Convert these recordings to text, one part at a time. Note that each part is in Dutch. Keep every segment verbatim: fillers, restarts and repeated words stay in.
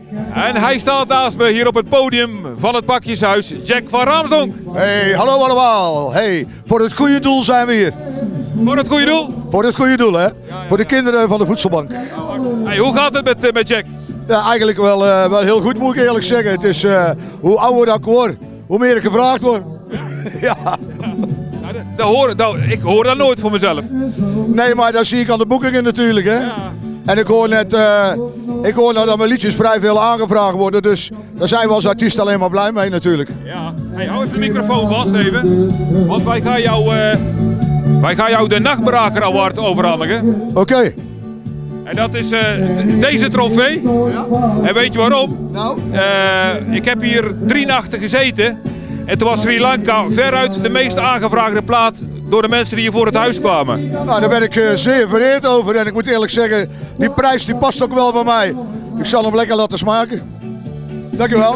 En hij staat naast me hier op het podium van het Pakjeshuis, Jack van Raamsdonk. Hey, hallo allemaal. Hey, voor het goede doel zijn we hier. Voor het goede doel? Voor het goede doel, hè? Ja, ja, voor de kinderen van de voedselbank. Hey, hoe gaat het met, met Jack? Ja, eigenlijk wel, uh, wel heel goed, moet ik eerlijk zeggen. Het is, uh, hoe ouder dat ik word, hoe meer ik gevraagd word. Ja. Ja, dat, dat hoor, dat, ik hoor dat nooit voor mezelf. Nee, maar dat zie ik aan de boekingen natuurlijk, hè? Ja. En ik hoor net, uh, ik hoor nou dat mijn liedjes vrij veel aangevraagd worden, dus daar zijn we als artiest alleen maar blij mee natuurlijk. Ja, hey, hou even de microfoon vast even, want wij gaan jou, uh, wij gaan jou de Nachtbraker Award overhandigen. Oké. Okay. En dat is uh, deze trofee. Ja. En weet je waarom? Nou? Uh, ik heb hier drie nachten gezeten en toen was Sri Lanka veruit de meest aangevraagde plaat door de mensen die hier voor het huis kwamen. Nou, daar ben ik uh, zeer vereerd over en ik moet eerlijk zeggen, die prijs die past ook wel bij mij. Ik zal hem lekker laten smaken. Dankjewel.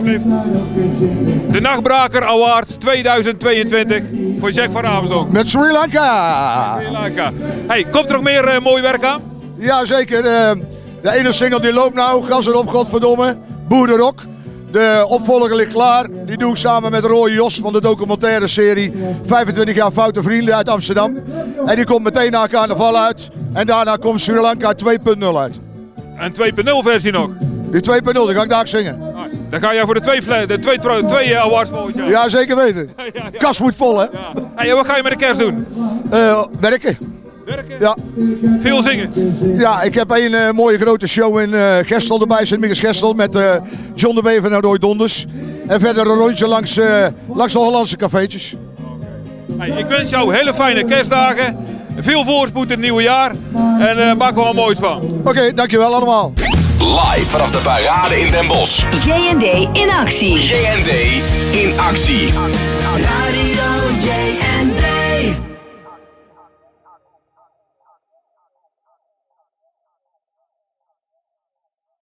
De Nachtbraker Award tweeduizend tweeëntwintig voor Jack van Raamsdonk. Met Sri Lanka. Sri Lanka. Hey, komt er nog meer uh, mooi werk aan? Ja, zeker. Uh, de ene single die loopt nou, gas erop, godverdomme. Boerenrock. De opvolger ligt klaar. Die doe ik samen met Roy Jos van de documentaire serie vijfentwintig jaar Foute Vrienden uit Amsterdam. En die komt meteen na carnaval uit. En daarna komt Sri Lanka twee punt nul uit. En twee punt nul versie nog? Die twee punt nul, die ga ik daar zingen. Ah, dan ga je voor de twee, de twee, twee awards volgend jaar. Ja, zeker weten. ja, ja. Kas moet vol, hè? Ja. Hey, wat ga je met de kerst doen? Uh, werken. Werken? Ja. Veel zingen? Ja, ik heb een uh, mooie grote show in uh, Gestel erbij, Sint-Michiels-Gestel, met uh, John de Bever en Roy Donders. En verder een rondje langs, uh, langs de Hollandse cafeetjes. Okay. Hey, ik wens jou hele fijne kerstdagen, veel voorspoed in het nieuwe jaar en uh, maak er wel moois van. Oké, okay, dankjewel allemaal. Live vanaf de parade in Den Bosch. J en D in actie. J en D in actie. Radio J en D.